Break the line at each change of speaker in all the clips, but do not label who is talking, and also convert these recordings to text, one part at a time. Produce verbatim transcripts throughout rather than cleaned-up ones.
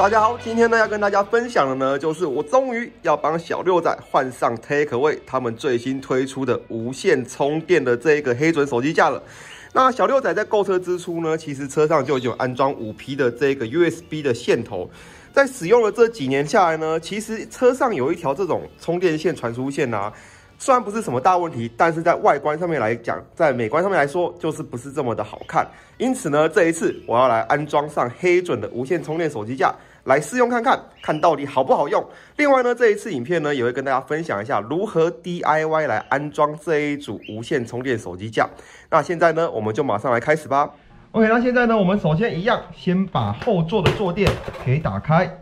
大家好，今天呢要跟大家分享的呢，就是我终于要帮小六仔换上 Takeaway 他们最新推出的无线充电的这一个黑准手机架了。那小六仔在购车之初呢，其实车上就已经有安装五 P 的这个 U S B 的线头。在使用了这几年下来呢，其实车上有一条这种充电线传输线啊，虽然不是什么大问题，但是在外观上面来讲，在美观上面来说，就是不是这么的好看。因此呢，这一次我要来安装上黑准的无线充电手机架，来试用看看，看到底好不好用。另外呢，这一次影片呢也会跟大家分享一下如何 D I Y 来安装这一组无线充电手机架。那现在呢，我们就马上来开始吧。OK， 那现在呢，我们首先一样，先把后座的坐垫给打开，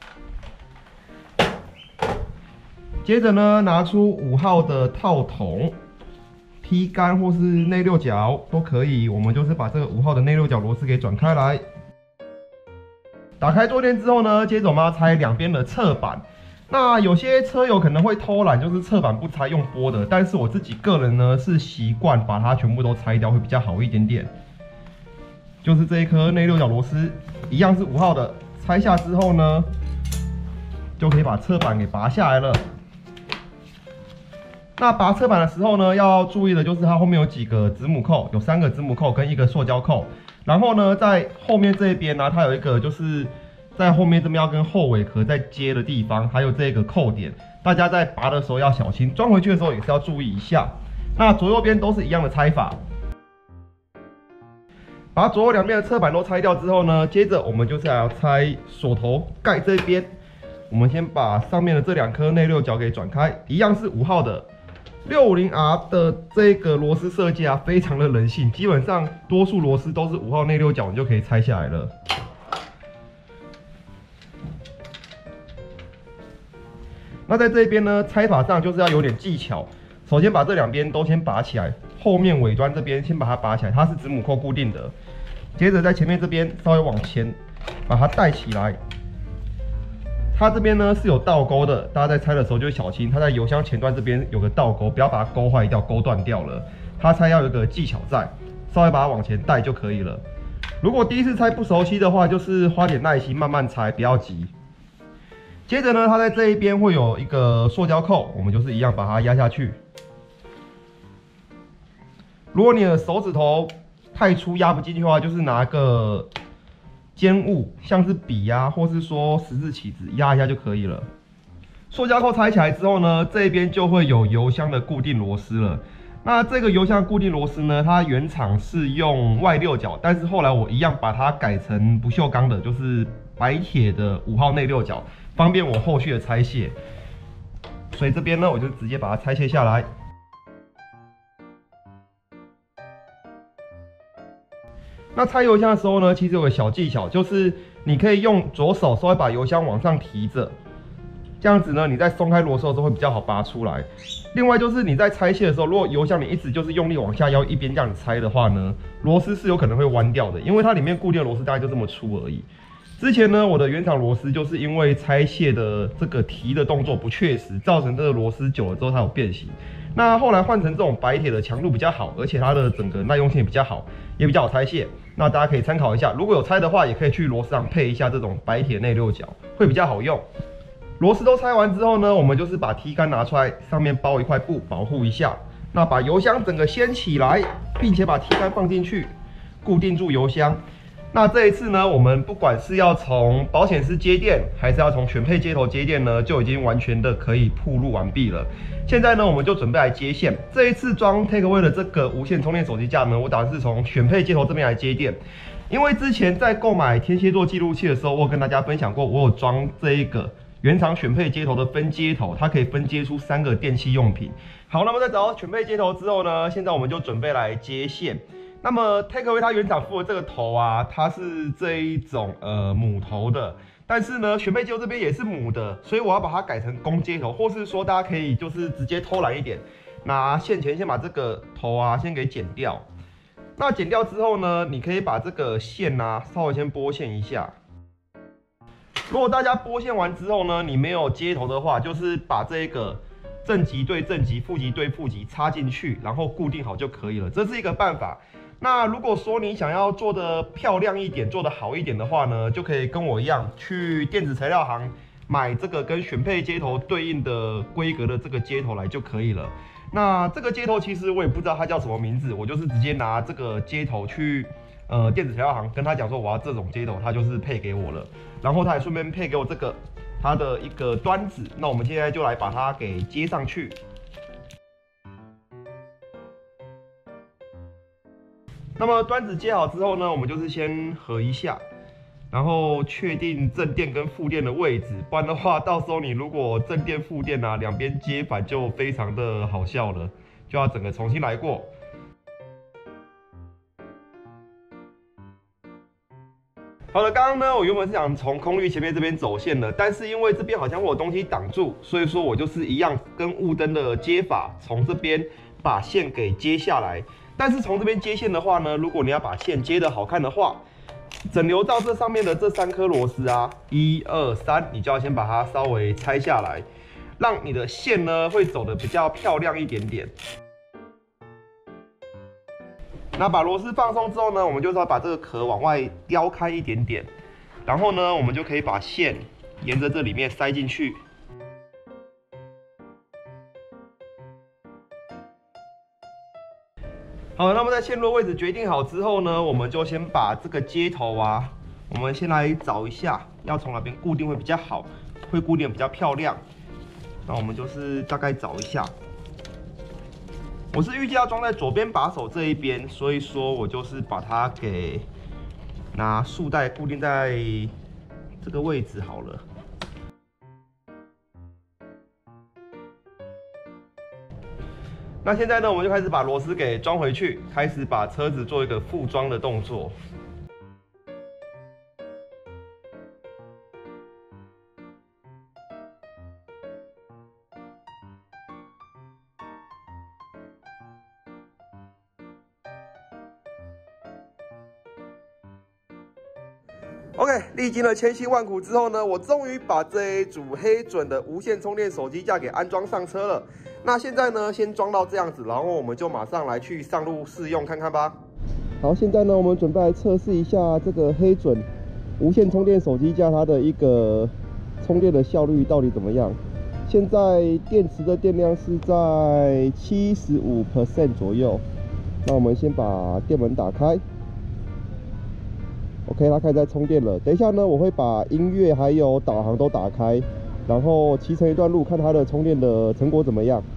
接着呢，拿出五号的套筒、T 杆或是内六角都可以，我们就是把这个五号的内六角螺丝给转开来。打开坐垫之后呢，接着我们要拆两边的侧板。那有些车友可能会偷懒，就是侧板不拆用拨的，但是我自己个人呢是习惯把它全部都拆掉，会比较好一点点。就是这一颗内六角螺丝，一样是五号的，拆下之后呢，就可以把侧板给拔下来了。那拔侧板的时候呢，要注意的就是它后面有几个子母扣，有三个子母扣跟一个塑胶扣。然后呢，在后面这边呢、啊，它有一个就是在后面这边要跟后尾壳在接的地方，还有这个扣点，大家在拔的时候要小心，装回去的时候也是要注意一下。那左右边都是一样的拆法。把左右两边的侧板都拆掉之后呢，接着我们就是要拆锁头盖这边。我们先把上面的这两颗内六角给转开，一样是五号的。六五零 R 的这个螺丝设计啊，非常的人性，基本上多数螺丝都是五号内六角，你就可以拆下来了。那在这边呢，拆法上就是要有点技巧。首先把这两边都先拔起来，后面尾端这边先把它拔起来，它是子母扣固定的。接着在前面这边稍微往前把它带起来。它这边呢是有倒钩的，大家在拆的时候就小心，它在油箱前端这边有个倒钩，不要把它勾坏掉、勾断掉了。它拆要有一个技巧在，稍微把它往前带就可以了。如果第一次拆不熟悉的话，就是花点耐心，慢慢拆，不要急。接着呢，它在这一边会有一个塑胶扣，我们就是一样把它压下去。如果你的手指头太粗压不进去的话，就是拿个尖物，像是笔啊，或是说十字起子压一下就可以了。塑胶扣拆起来之后呢，这边就会有油箱的固定螺丝了。那这个油箱固定螺丝呢，它原厂是用外六角，但是后来我一样把它改成不锈钢的，就是白铁的五号内六角，方便我后续的拆卸。所以这边呢，我就直接把它拆卸下来。那拆油箱的时候呢，其实有个小技巧，就是你可以用左手稍微把油箱往上提着，这样子呢，你在松开螺丝的时候会比较好拔出来。另外就是你在拆卸的时候，如果油箱你一直就是用力往下腰一边这样子拆的话呢，螺丝是有可能会弯掉的，因为它里面固定的螺丝大概就这么粗而已。之前呢，我的原厂螺丝就是因为拆卸的这个提的动作不确实，造成这个螺丝久了之后它有变形。那后来换成这种白铁的强度比较好，而且它的整个耐用性也比较好，也比较好拆卸。那大家可以参考一下，如果有拆的话，也可以去螺丝上配一下这种白铁内六角，会比较好用。螺丝都拆完之后呢，我们就是把 T 杆拿出来，上面包一块布保护一下。那把油箱整个掀起来，并且把 T 杆放进去，固定住油箱。那这一次呢，我们不管是要从保险丝接电，还是要从选配接头接电呢，就已经完全的可以铺路完毕了。现在呢，我们就准备来接线。这一次装 Takeaway 的这个无线充电手机架呢，我打算是从选配接头这边来接电。因为之前在购买天蝎座记录器的时候，我有跟大家分享过，我有装这一个原厂选配接头的分接头，它可以分接出三个电器用品。好，那么在找到选配接头之后呢，现在我们就准备来接线。那么 Takeaway 它原厂附的这个头啊，它是这一种呃母头的，但是呢选配接头这边也是母的，所以我要把它改成公接头，或是说大家可以就是直接偷懒一点，拿线钳先把这个头啊先给剪掉。那剪掉之后呢，你可以把这个线啊稍微先拨线一下。如果大家拨线完之后呢，你没有接头的话，就是把这个正极对正极、负极对负极插进去，然后固定好就可以了。这是一个办法。 那如果说你想要做的漂亮一点，做的好一点的话呢，就可以跟我一样去电子材料行买这个跟选配接头对应的规格的这个接头来就可以了。那这个接头其实我也不知道它叫什么名字，我就是直接拿这个接头去呃电子材料行跟他讲说我要这种接头，他就是配给我了，然后他还顺便配给我这个它的一个端子。那我们现在就来把它给接上去。那么端子接好之后呢，我们就是先合一下，然后确定正电跟负电的位置，不然的话，到时候你如果正电负电啊两边接反就非常的好笑了，就要整个重新来过。好了，刚刚呢，我原本是想从空滤前面这边走线的，但是因为这边好像会有东西挡住，所以说我就是一样跟雾灯的接法，从这边把线给接下来。但是从这边接线的话呢，如果你要把线接得好看的话，整流罩这上面的这三颗螺丝啊，一二三，你就要先把它稍微拆下来，让你的线呢会走得比较漂亮一点点。那把螺丝放松之后呢，我们就是要把这个壳往外雕开一点点，然后呢，我们就可以把线沿着这里面塞进去。好，那么在线路位置决定好之后呢，我们就先把这个接头啊，我们先来找一下，要从哪边固定会比较好，会固定比较漂亮。那我们就是大概找一下。我是预计要装在左边把手这一边，所以说我就是把它给拿束带固定在这个位置好了。那现在呢，我们就开始把螺丝给装回去，开始把车子做一个复装的动作。OK， 历经了千辛万苦之后呢，我终于把这一组黑准的无线充电手机架给安装上车了。那现在呢，先装到这样子，然后我们就马上来去上路试用看看吧。好，现在呢，我们准备来测试一下这个黑准无线充电手机架它的一个充电的效率到底怎么样。现在电池的电量是在 百分之七十五 左右。那我们先把电门打开。OK， 它开始在充电了。等一下呢，我会把音乐还有导航都打开，然后骑乘一段路，看它的充电的成果怎么样。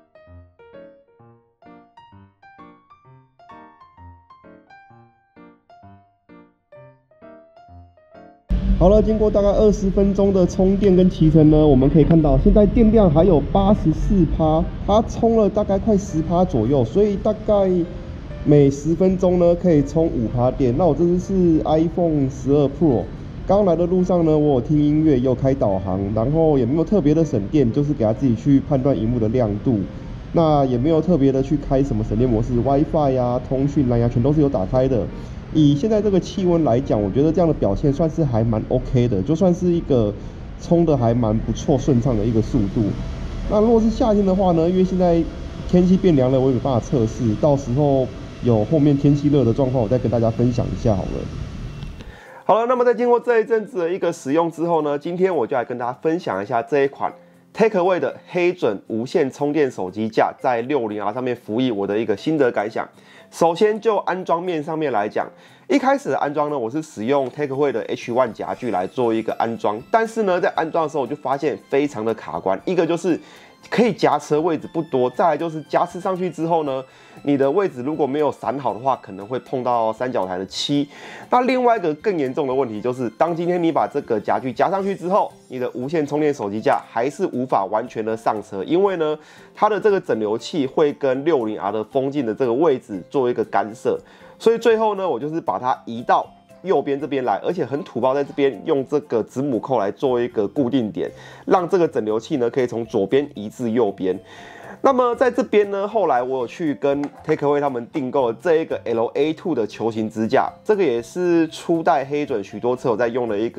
好了，经过大概二十分钟的充电跟骑乘呢，我们可以看到现在电量还有 百分之八十四， 它充了大概快 百分之十 左右，所以大概每十分钟呢可以充 百分之五 电。那我这支是 iPhone 十二 Pro， 刚来的路上呢，我有听音乐，又开导航，然后也没有特别的省电，就是给它自己去判断萤幕的亮度。那也没有特别的去开什么省电模式 ，WiFi 啊、通讯蓝牙全都是有打开的。以现在这个气温来讲，我觉得这样的表现算是还蛮 OK 的，就算是一个充的还蛮不错、顺畅的一个速度。那如果是夏天的话呢，因为现在天气变凉了，我也没办法测试，到时候有后面天气热的状况，我再跟大家分享一下好了。好了，那么在经过这一阵子的一个使用之后呢，今天我就来跟大家分享一下这一款 TakeAway 的黑准无线充电手机架在 六零 R 上面服役我的一个心得感想。首先就安装面上面来讲，一开始的安装呢，我是使用 TakeAway 的 H 一 夹具来做一个安装，但是呢，在安装的时候我就发现非常的卡关，一个就是可以夹持的位置不多，再来就是夹持上去之后呢，你的位置如果没有散好的话，可能会碰到三角台的漆。那另外一个更严重的问题就是，当今天你把这个夹具夹上去之后，你的无线充电手机架还是无法完全的上车，因为呢，它的这个整流器会跟 六零 R 的风镜的这个位置做一个干涉，所以最后呢，我就是把它移到右边这边来，而且很土包，在这边用这个子母扣来做一个固定点，让这个整流器呢可以从左边移至右边。那么在这边呢，后来我有去跟 TakeAway 他们订购了这一个 L A 二 的球形支架，这个也是初代黑准许多车友在用的一个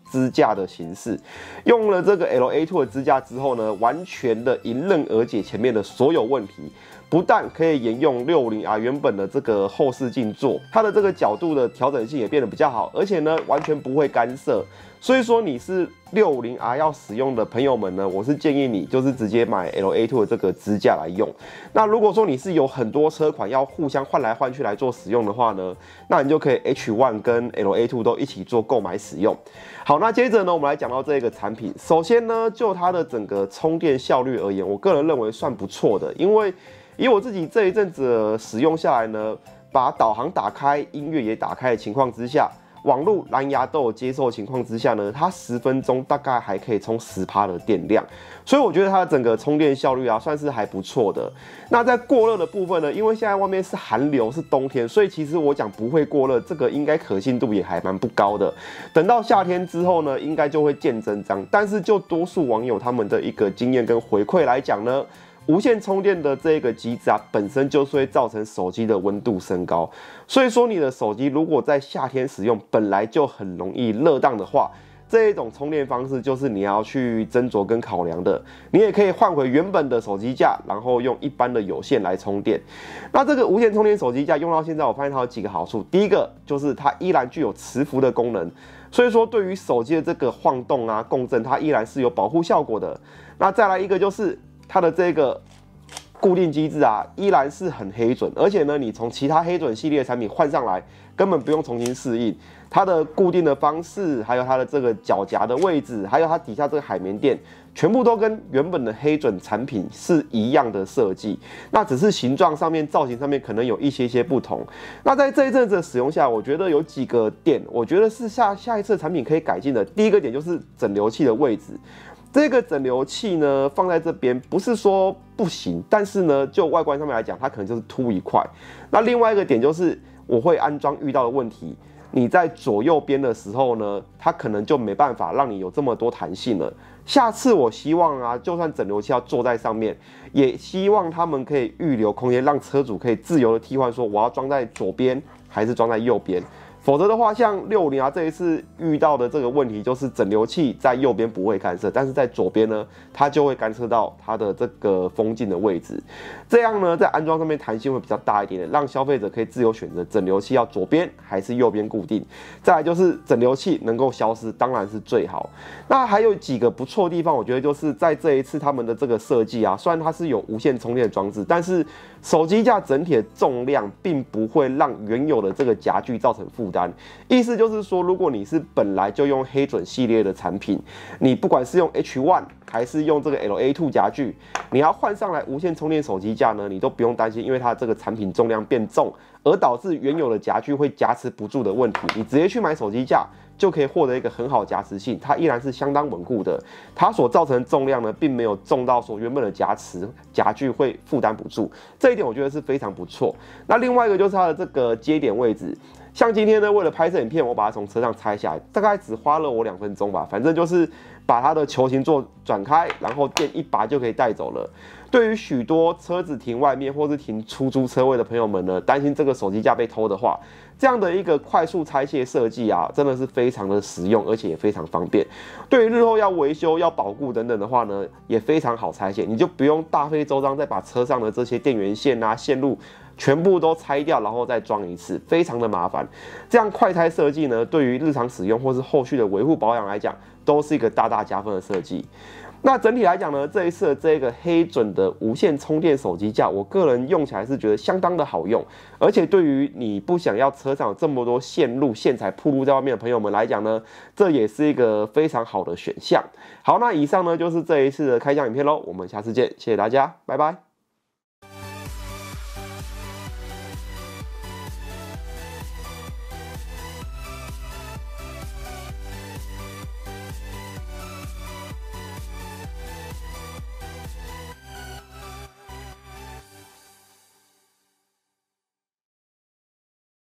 支架的形式。用了这个 L A 二 的支架之后呢，完全的迎刃而解前面的所有问题。不但可以沿用六五零 R 原本的这个后视镜做，它的这个角度的调整性也变得比较好，而且呢完全不会干涉。所以说你是六五零 R 要使用的朋友们呢，我是建议你就是直接买 L A 二 的这个支架来用。那如果说你是有很多车款要互相换来换去来做使用的话呢，那你就可以 H 一 跟 L A 二 都一起做购买使用。好，那接着呢，我们来讲到这个产品。首先呢，就它的整个充电效率而言，我个人认为算不错的，因为以我自己这一阵子的使用下来呢，把导航打开，音乐也打开的情况之下，网络、蓝牙都有接受的情况之下呢，它十分钟大概还可以充 百分之十 的电量，所以我觉得它的整个充电效率啊，算是还不错的。那在过热的部分呢，因为现在外面是寒流，是冬天，所以其实我讲不会过热，这个应该可信度也还蛮不高的。等到夏天之后呢，应该就会见真章。但是就多数网友他们的一个经验跟回馈来讲呢，无线充电的这个机制啊，本身就是会造成手机的温度升高，所以说你的手机如果在夏天使用，本来就很容易热当的话，这一种充电方式就是你要去斟酌跟考量的。你也可以换回原本的手机架，然后用一般的有线来充电。那这个无线充电手机架用到现在，我发现它有几个好处。第一个就是它依然具有磁浮的功能，所以说对于手机的这个晃动啊、共振，它依然是有保护效果的。那再来一个就是它的这个固定机制啊，依然是很黑准，而且呢，你从其他黑准系列的产品换上来，根本不用重新适应它的固定的方式，还有它的这个脚夹的位置，还有它底下这个海绵垫，全部都跟原本的黑准产品是一样的设计，那只是形状上面、造型上面可能有一些些不同。那在这一阵子的使用下，我觉得有几个点，我觉得是下下一次的产品可以改进的。第一个点就是整流器的位置。这个整流器呢放在这边，不是说不行，但是呢，就外观上面来讲，它可能就是凸一块。那另外一个点就是我会安装遇到的问题，你在左右边的时候呢，它可能就没办法让你有这么多弹性了。下次我希望啊，就算整流器要坐在上面，也希望他们可以预留空间，让车主可以自由的替换，说我要装在左边还是装在右边。否则的话，像六五零 R 这一次遇到的这个问题，就是整流器在右边不会干涉，但是在左边呢，它就会干涉到它的这个风镜的位置。这样呢，在安装上面弹性会比较大一点点，让消费者可以自由选择整流器要左边还是右边固定。再来就是整流器能够消失，当然是最好。那还有几个不错的地方，我觉得就是在这一次他们的这个设计啊，虽然它是有无线充电的装置，但是手机架整体的重量并不会让原有的这个夹具造成负担。意思就是说，如果你是本来就用黑准系列的产品，你不管是用 H 一 还是用这个 L A 二 夹具，你要换上来无线充电手机架呢，你都不用担心，因为它这个产品重量变重，而导致原有的夹具会夹持不住的问题。你直接去买手机架，就可以获得一个很好夹持性，它依然是相当稳固的。它所造成的重量呢，并没有重到说原本的夹持夹具会负担不住，这一点我觉得是非常不错。那另外一个就是它的这个接点位置。像今天呢，为了拍摄影片，我把它从车上拆下来，大概只花了我两分钟吧。反正就是把它的球形座转开，然后电一拔就可以带走了。对于许多车子停外面或是停出租车位的朋友们呢，担心这个手机架被偷的话，这样的一个快速拆卸设计啊，真的是非常的实用，而且也非常方便。对于日后要维修、要保固等等的话呢，也非常好拆卸，你就不用大费周章再把车上的这些电源线啊、线路全部都拆掉，然后再装一次，非常的麻烦。这样快拆设计呢，对于日常使用或是后续的维护保养来讲，都是一个大大加分的设计。那整体来讲呢，这一次的这个黑准的无线充电手机架，我个人用起来是觉得相当的好用，而且对于你不想要车上有这么多线路线材暴露在外面的朋友们来讲呢，这也是一个非常好的选项。好，那以上呢就是这一次的开箱影片喽，我们下次见，谢谢大家，拜拜。